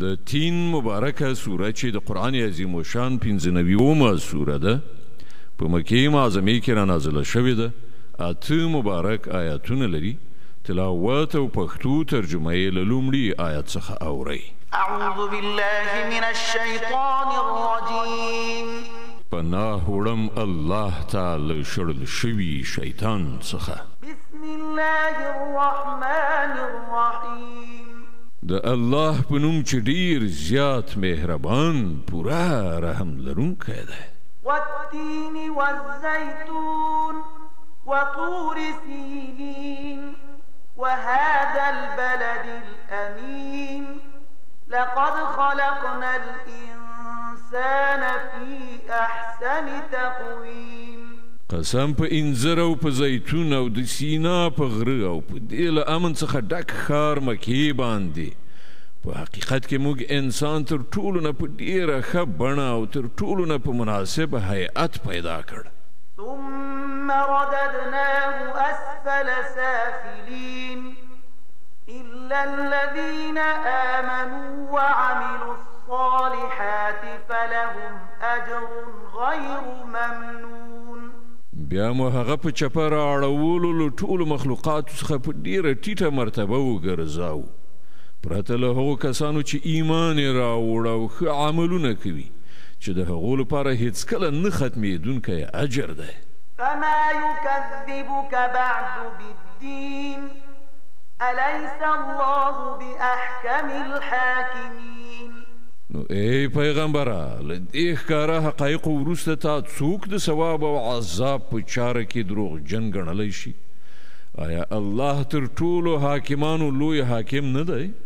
د تین مبارکه سوره چې د قرآن عظیم الشان 95 سوره ده په مکې معظمې کې را نازله شوې ده 8 مبارک آیاتونه لري تلاوت او پښتو ترجمه یې له لومړي آیت څخه اورئ اعوذ بالله من الشیطان الرجیم پناه وړم الله تعالی شړل شوي شیطان څخه بسم الله الرحمن الرحیم د الله په نوم چې ډیر زیات مهربان پوره رحم لرونکی دی والتین والزیتون وطور سینین وهذا البلد الأمين لقد خلقنا الإنسان في أحسن تقويم قسم په انځر او په زیتون او د سینا په غره او په دې له امن څخه ډک ښار مکې باندې په حقیقت کې موږ انسان تر ټولو نه په ډیره ښه بڼه او تر ټولو نه په مناسب هیئت پیدا کړ ثم رددناه أسفل سافلين إلا الذين آمنوا وعملوا الصالحات فلهم أجر غير ممنون بیا مو هغه په چپه رااړولو له ټولو مخلوقاتو څخه په ډیره ټیټه مرتبه وګرځاو پرته له هغو کسانو چې ایمان یې راوړ او ښه عملونه کوي چې د هغو لپاره هیڅکله نه ختمېدونکی اجر دی فما يكذبك بعد بالدين أليس الله بأحكم الحاكمين نو ای پیغمبره له دې ښکاره حقایقو وروسته تا څوک د ثواب او عذاب په چاره کې دروغجن ګڼلی شي آیا الله تر ټولو حاکمانو لوی حاکم نه دی